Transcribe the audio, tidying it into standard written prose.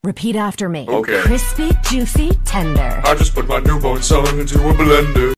Repeat after me. Okay. Crispy, juicy, tender. I just put my newborn son into a blender.